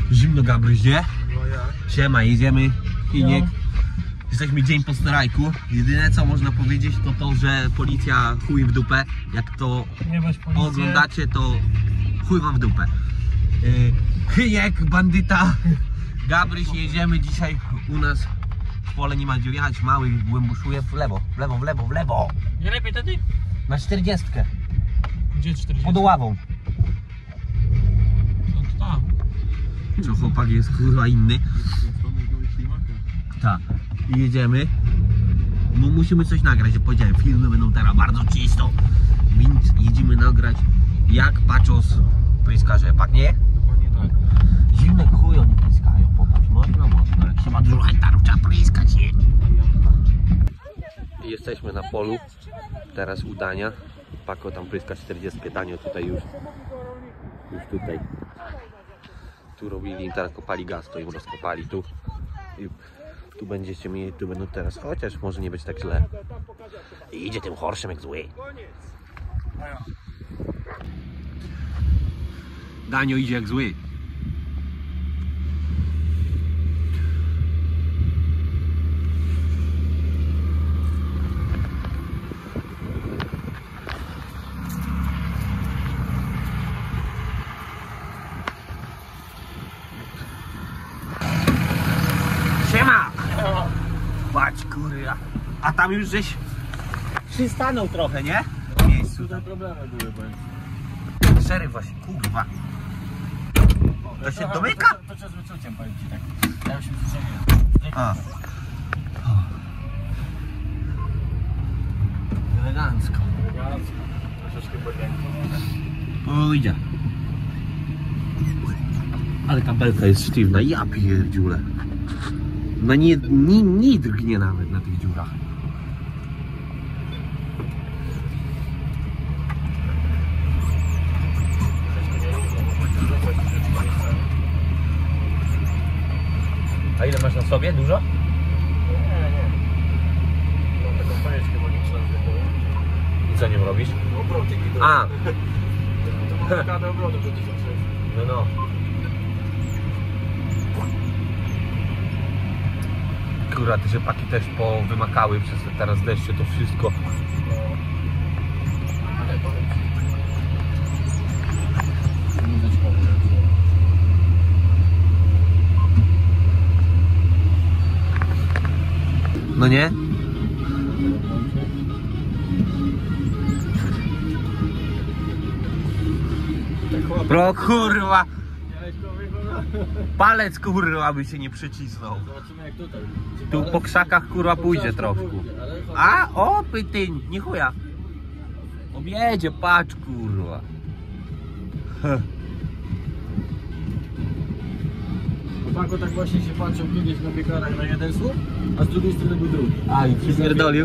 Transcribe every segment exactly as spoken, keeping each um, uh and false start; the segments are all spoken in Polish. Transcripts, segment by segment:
Zimno, Gabryś, nie? No jak? Siema, jedziemy, Hiniek. No. Jesteśmy dzień po strajku. Jedyne co można powiedzieć to to, że policja chuj w dupę. Jak to oglądacie, to chuj wam w dupę. Yy, Hiniek, bandyta, Gabryś, jedziemy dzisiaj u nas w pole, nie ma gdzie jechać, mały głębuszuje w lewo, w lewo, w lewo, w lewo. Nie lepiej wtedy? Na czterdziestkę. Gdzie czterdzieści? Pod ławą. No to tam. Co chłopak jest kurwa inny. Tak. I jedziemy. No musimy coś nagrać, jak powiedziałem, filmy będą teraz bardzo czysto. Więc jedziemy nagrać jak paczos pyskarze, pak nie? Dokładnie tak. Zimne chuj oni pyskają, popatrz, można, można. Jak się ma dużo hektarów, trzeba pryskać, nie? Jesteśmy na polu, teraz u Dania. Pako tam pryska czterdziestkę, Danio tutaj już, już tutaj. Tu robili, teraz kopali gaz, to im rozkopali tu. I tu będziecie mieli, tu będą teraz, chociaż może nie być tak źle. I idzie tym horszem jak zły. Danio idzie jak zły. Siema! Patrz kurwa. A tam już żeś przystanął trochę, nie? W miejscu. Tutaj problemy były, bo Szeryf właśnie, kurwa. To się domyka? To trzeba z wyczuciem, powiem ci tak. Ja już się przyzwyczaiłem. A. Elegancko. troszeczkę podjęcie. Pójdzie. Ale kabelka jest sztywna, ja pierdziule. No nie, nie, nie drgnie nawet na tych dziurach. A ile masz na sobie? Dużo? Nie, nie. Mam taką fajeczkę magiczną zwykłą. I co nią robisz? Obroty gidowe. A! To mam blokadę obrotów do tysiąc sześć. No no. Kurwa, te rzepaki też powymakały przez teraz deszcze, to wszystko. Ale powiem ci. Muzyczkowo. No nie? Bro, kurwa! Palec kurwa by się nie przycisnął. Zobaczymy jak tutaj. Tu po krzakach kurwa pójdzie trochę. A, o pytyń, nie chuja. Objedzie, patrz kurwa. Chłopako tak właśnie się patrzył kiedyś na piekarach na jeden słup, a z drugiej strony był drugi. A i przypierdolił.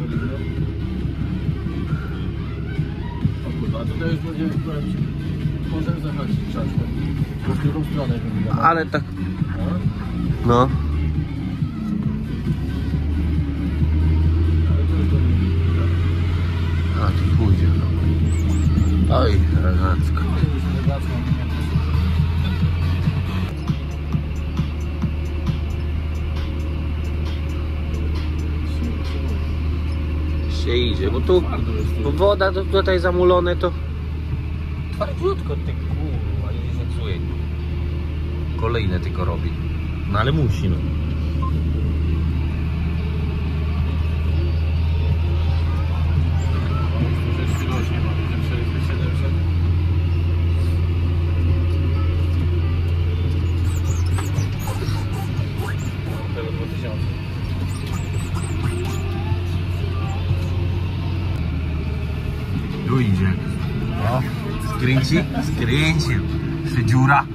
O kurwa, a tutaj już będzie, powiem ci, możemy zahaczyć krzaczkę. W drugą stronę. Ale tak, No. no. Ale to już to nie. A tu pójdzie. Oj, elegancko. Już nie wracam. Się idzie, bo tu bo woda to tutaj zamulone to twardziutko ty kurwa i nie zepsuje. Kolejne tylko robi. No ale musi no. Tu idzie. O, skręci? Skręcił. Jeszcze dziura.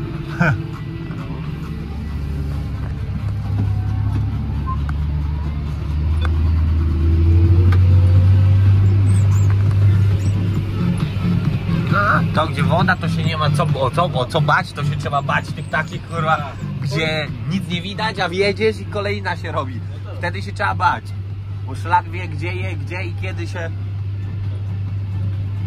To gdzie woda to się nie ma co, o, co, o co bać, to się trzeba bać tych takich kurwa, gdzie nic nie widać, a wjedziesz i kolejna się robi. Wtedy się trzeba bać. Bo szlak wie gdzie je, gdzie i kiedy się.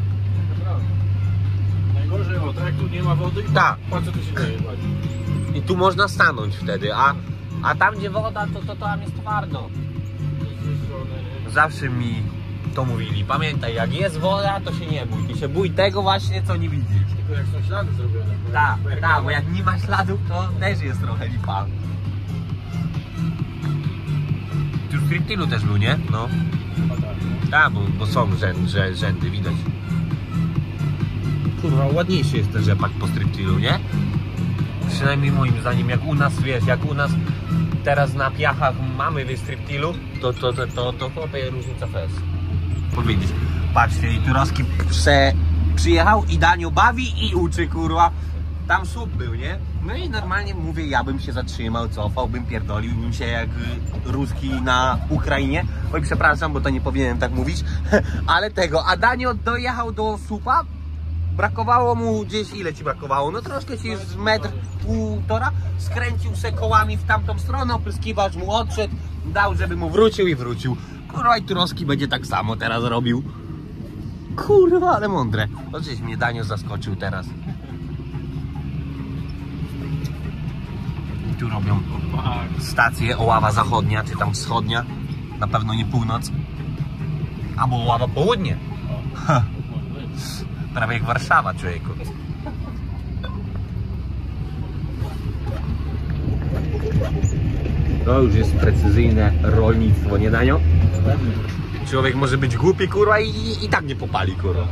Najgorzej, o tak, tu nie ma wody i tak. patrz co tu się dzieje. I tu można stanąć wtedy, a, a tam gdzie woda, to, to tam jest twardo. Zawsze mi to mówili, pamiętaj, jak jest woda, to się nie bój, ty się bój tego właśnie, co nie widzisz. Tylko jak są ślady zrobione. Tak, tak, bo jak nie ma śladów, to też jest trochę lipa. Tu w Striptilu też był, nie? No. Tak, bo, bo są rzędy, że, rzędy, widać. Kurwa, ładniejszy jest ten rzepak po Striptilu, nie? Przynajmniej moim zdaniem, jak u nas, wiesz, jak u nas teraz na Piachach mamy w Striptilu, to to, to, to, to chłopie różnica fest. Powiedzieć, patrzcie, i Turoski prze, przyjechał i Danio bawi i uczy, kurwa. Tam słup był, nie? No i normalnie mówię, ja bym się zatrzymał, cofał, bym pierdolił, bym się jak Ruski na Ukrainie. Oj, przepraszam, bo to nie powinienem tak mówić, ale tego, a Danio dojechał do słupa, brakowało mu gdzieś, ile ci brakowało? No troszkę ci z metr, półtora, skręcił se kołami w tamtą stronę, opryskiwacz mu odszedł, dał, żeby mu wrócił i wrócił. Kurwa, i Turoski będzie tak samo teraz robił. Kurwa, ale mądre. Oczywiście mnie Danio zaskoczył teraz. Tu robią stację Oława Zachodnia, czy tam Wschodnia, na pewno nie północ, albo Oława Południe. Ha. Prawie jak Warszawa, człowieku. To już jest precyzyjne rolnictwo, nie Danio? Człowiek może być głupi, kurwa, i, i, i tak nie popali, kurwa.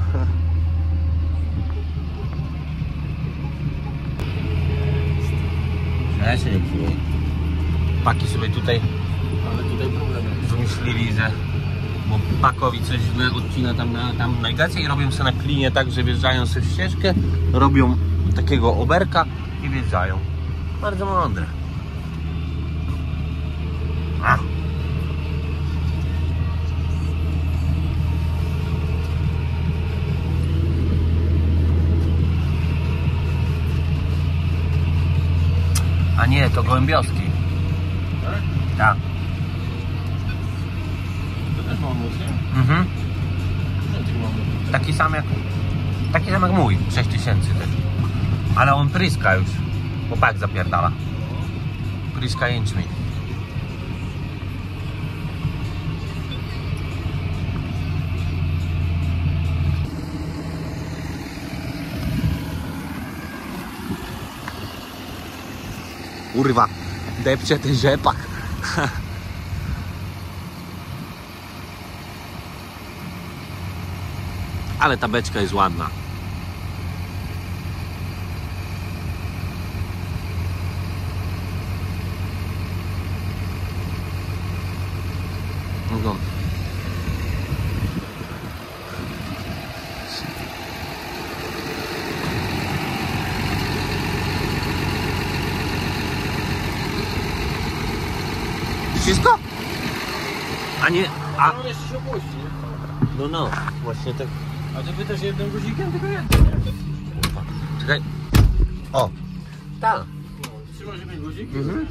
Ja się nie czuję. Paki sobie tutaj, Ale tutaj problem jest. wymyślili, że bo Pakowi coś źle odcina tam na tam negację i robią sobie na klinie tak, że wjeżdżają sobie w ścieżkę, robią takiego oberka i wjeżdżają. Bardzo mądre. A. A nie, to Gołębioski. Tak? Tak. To też mam móc, nie? Mhm. No, tych mam. Taki sam jak taki sam jak mój, sześć tysięcy też. Ale on pryska już, bo pak zapierdala. Pryska jęczmień. Kurwa, depcze ten rzepak. Ale ta beczka jest ładna. No. Wszystko? A nie, a... On jeszcze się opuści, nie? No no, właśnie tak. A ty pytasz jednym guzikiem, tylko jednym, nie? Kurwa. Czekaj. O! Tak. No, trzymasz jeden guzik? Mhm.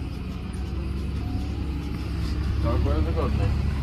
Tak, bo ja wygodnie.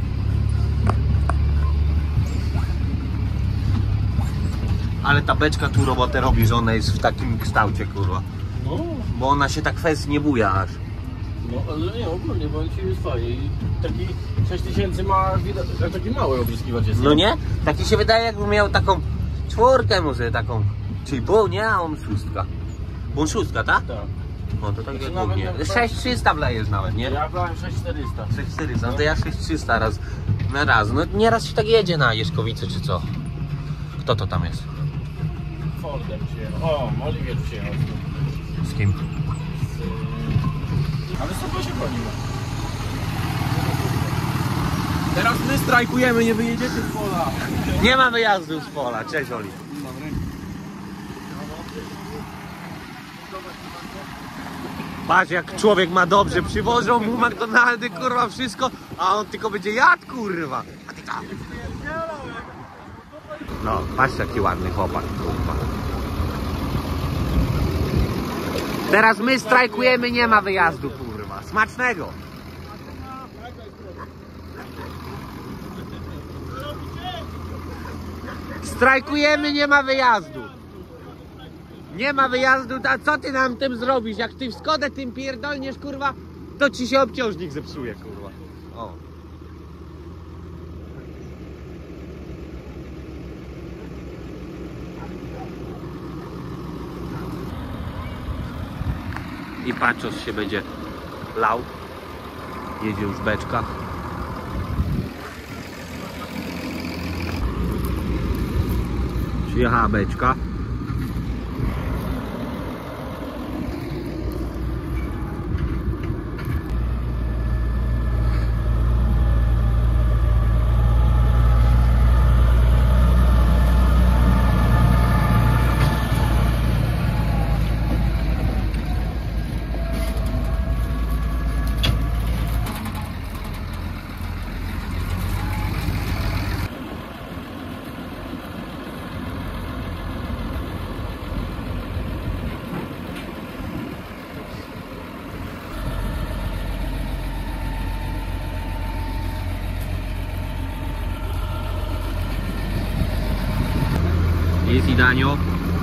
Ale ta beczka tu robotę robi, że ona jest w takim kształcie, kurwa. No, Bo ona się tak fest nie buja aż. no ale nie, ogólnie, bo on ci jest fajnie. I taki sześć tysięcy ma, widać, jak taki mały opryskiwacz jest. No nie? Tak ci się wydaje, jakby miał taką czwórkę może taką. Czyli pół, nie? A on szóstka. Bo on szóstka, tak? Tak. No to tak jak Nawet głównie. jak- sześć trzysta wlejesz nawet, nie? Ja brałem sześć czterysta. sześć czterysta, no to ja sześć trzysta raz na raz. No nieraz się tak jedzie na Jeżkowice czy co? Kto to tam jest? Fordem przyjechał. O, Oliwier przyjechał. Z kim? Ale super się paliło. Teraz my strajkujemy, nie wyjedziecie z pola. Nie ma wyjazdu z pola, cześć Oli. Patrz jak człowiek ma dobrze, przywożą mu McDonaldy, kurwa wszystko, a on tylko będzie jadł, kurwa. A ty tam. No, patrz jaki ładny chłopak, kurwa. Teraz my strajkujemy, nie ma wyjazdu, kurwa. Smacznego. Strajkujemy, nie ma wyjazdu. Nie ma wyjazdu, a co ty nam tym zrobisz? Jak ty w Skodę tym pierdolniesz, kurwa, to ci się obciążnik zepsuje, kurwa. O. I patrzos się będzie lał. Jedzie już beczka. Przyjechała beczka. Jest i Danio.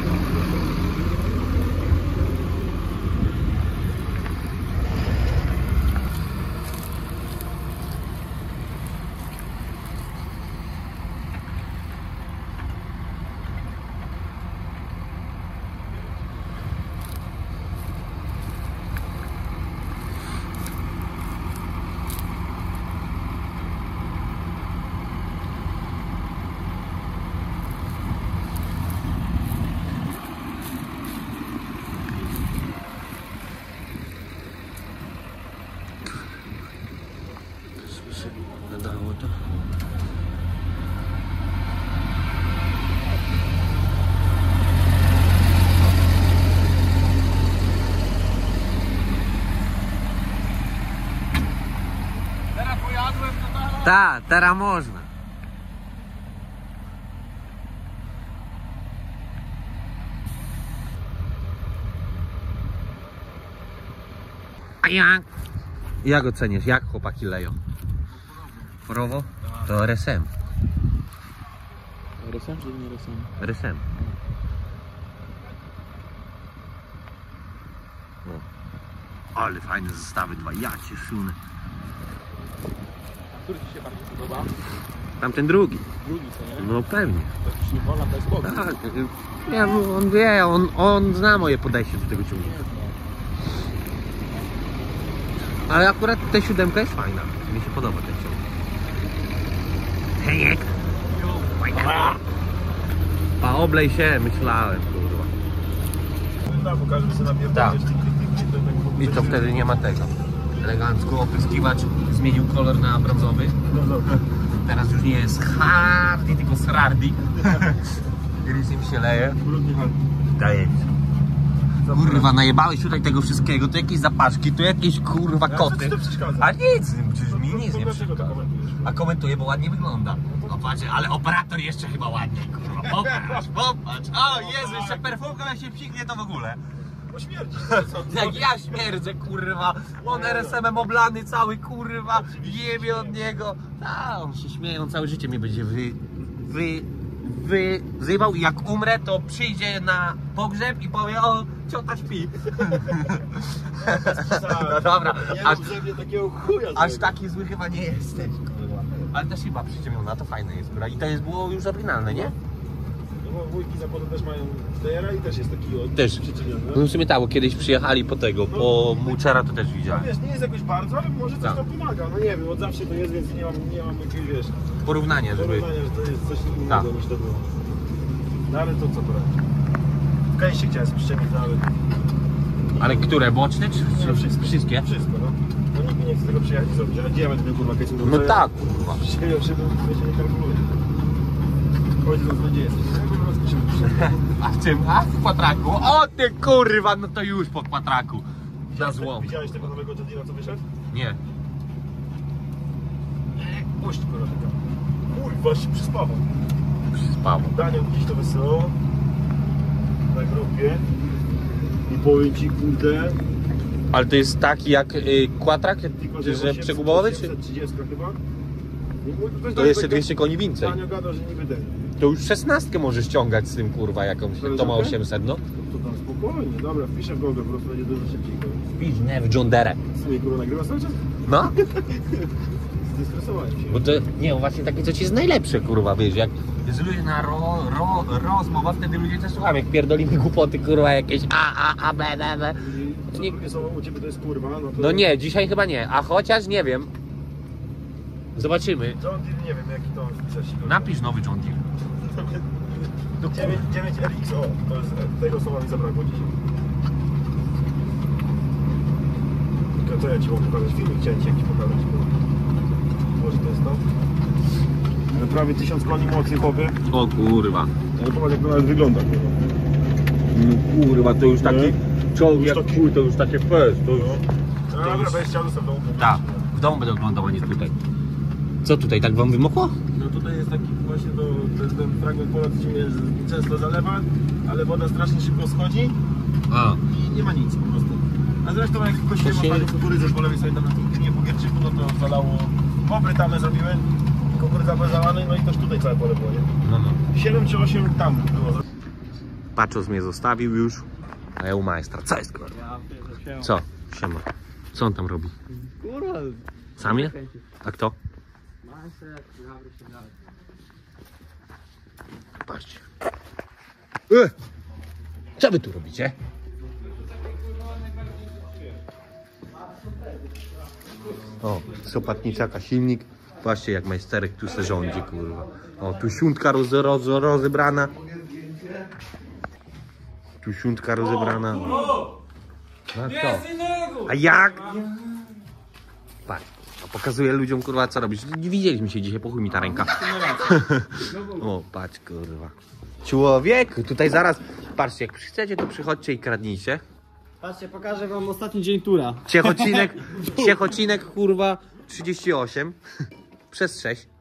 Nadało to. Teraz pojadłem, to teraz... Tak, teraz można. A jak? Jak oceniasz? Jak chłopaki leją? Porowo? To R S M. R S M czy nie R S M? R S M. O. Ale fajne zestawy dwa. Ja cię szunę. Który ci się bardziej podoba? Tamten drugi. Drugi, co nie? No pewnie. To ci nie wolno, to jest spokój. Tak. Ja, on wie, on, on zna moje podejście do tego ciągnika. Ale akurat ta siódemka jest fajna. Mi się podoba ten ciągnik. Hejek! A oblej się, myślałem, kurwa. No, pokażę sobie na Tak. I to wtedy nie ma tego. Elegancko opryskiwacz zmienił kolor na brązowy. Teraz już nie jest hardy, tylko srardi. Rysiem się leje. Daje. Kurwa, najebałeś tutaj tego wszystkiego, to jakieś zapaczki, to jakieś kurwa koty. A nic, przecież mi nic nie przeszkadza. A komentuję, bo ładnie wygląda. No patrz, ale operator jeszcze chyba ładniej, kurwa. Popatrz, popatrz. O Jezu, jeszcze perfumka jak się psiknie to w ogóle. Bo śmierdzi. Jak ja śmierdzę, kurwa. On R S M-em oblany cały, kurwa. Jebie od niego. A, on się śmieje, on całe życie mnie będzie wy... wy... wyzywał i jak umrę, to przyjdzie na pogrzeb i powie: o, ciota śpi. No dobra, Nie aż, rób ze mnie takiego chuja. aż taki zły chyba nie jesteś, kurwa. Ale też chyba przyciemniona, to fajne jest, kurwa. I to jest było już oryginalne, nie? No bo wujki zakładu też mają stejera i też jest taki od... Też. przyczyniony. No w sumie tak, bo kiedyś przyjechali po tego, po Muchera, to też No widziałem. wiesz, nie jest jakoś bardzo, ale może coś Tak. tam pomaga. No nie wiem, od zawsze to jest, więc nie mam, nie mam jakiegoś, wiesz, Porównanie, żeby... porównania, że to jest coś innego Tak. niż to było. No ale to co poradzić. W kajście chciałem sprzyczynić, no ale... Ale które, boczne czy, czy No, wszystko. wszystkie? Wszystko, no. No nikt mi nie chce tego przyjechać i zrobić, ale gdzie ja będę miał kurwa kajsu? No tak, kurwa. Siedział się, bo się nie kalkuluje. Chodź, no gdzie jesteś? A w czym? A w kwatraku? O ty kurwa, no to już po kwatraku. Na złom. Widziałeś tego nowego Jadira, co wyszedł? Nie. Puść kurwa. Kurwa, się przyspawał. Spało. Daniel gdzieś to wesoło. Na grupie. I powiem ci, kurde... Ale to jest taki jak y, kwatrak, Tylko, że osiemset, przegubowany, czy? osiemset trzydzieści chyba. I- To jeszcze dwieście koni więcej. Daniel gada, że niby ten. To już szesnastkę możesz ściągać z tym kurwa jakąś, to ma osiemset, no. To tam Spokojnie, dobra, wpiszę w Google, po prostu będzie dużo szybciej. Wpisz, nie, w John Deere. Co mnie kurwa nagrywa cały czas? No? Zdestresowałem się. Bo to, nie, właśnie takie coś jest najlepsze, kurwa, wiesz, jak jest ludzie na ro, ro, rozmowa, wtedy ludzie też słuchają, jak pierdolimy głupoty, kurwa, jakieś a, a, a, b, b, b. Co Nie- drugie słowo u ciebie to jest kurwa, no to... No nie, dzisiaj chyba nie, a chociaż nie wiem. Zobaczymy. John Deere nie wiem jaki to wpisać. Napisz nowy John Deere. dziewięć R X O, to jest, tego słowa mi zabrakło dzisiaj. Tylko co ja ci mogę pokazać? Filmik chciałem ci jakiś pokazać. bo- Może to jest to? Ale prawie tysiąc koni mocy chłopy. O kurwa. Ale popatrz jak to nawet wygląda. kurwa. No, kurwa, to już taki czołg Już jak taki- chuj, to już takie fest, to już... No dobra, będziesz chciał sobie w domu. Tak, w domu będę oglądał, a nie tutaj. Co tutaj, tak wam wymokło? No tutaj jest taki właśnie to, ten, ten fragment pola, co się często zalewa, ale woda strasznie szybko schodzi A, i nie ma nic po prostu. A zresztą jak kościłem To się- ostatnio kukurydzę po lewej sobie tam na tym dnie po Gierczyku, no to zalało, bobry tamę zrobiły, kukurydza była zalana, no i też tutaj całe pole było, nie? no no. siedem czy osiem tam było. Paczos mnie zostawił już, a ja u majstra. Co jest, kurwa? Co? Siema. Co on tam robi? Kurwa. Samie? A kto? Patrzcie. E! Co wy tu robicie? O, sopatnicaka silnik. Patrzcie jak majsterek tu se rządzi, kurwa. O, tu siuntka roz, roz, rozebrana. Tu siuntka rozebrana. A co? A jak? Patrz, a pokazuję ludziom, kurwa, co robisz. Widzieliśmy się dzisiaj, po chuj mi ta ręka. O, patrz, kurwa. Człowiek, tutaj zaraz, patrzcie, jak chcecie, to przychodźcie i kradnijcie. Patrzcie, pokażę wam ostatni dzień tura. Ciechocinek, Ciechocinek, kurwa, trzydzieści osiem przez sześć.